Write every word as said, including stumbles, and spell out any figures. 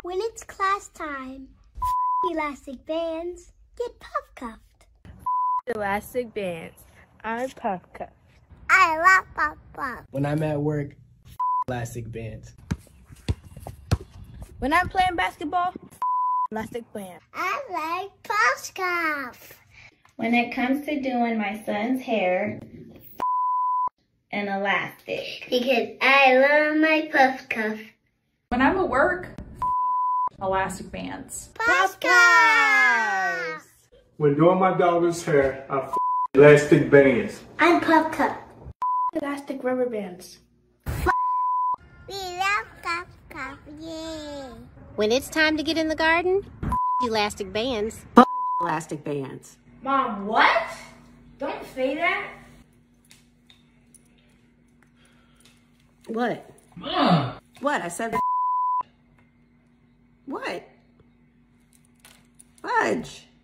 When it's class time, elastic bands get puff cuffed. Elastic bands. I'm puff cuffed. I love puff puff. When I'm at work, elastic bands. When I'm playing basketball, elastic band. I like puff cuff. When it comes to doing my son's hair, an elastic. Because I love my puff cuff. When I'm at work, elastic bands. Puff cuff. When doing my daughter's hair, I f elastic bands. I'm puff cuff. Elastic rubber bands. We love puff cuff, yeah. When it's time to get in the garden, elastic bands. Elastic bands. Mom, what? Don't say that. What? Mom! What? I said what? Fudge.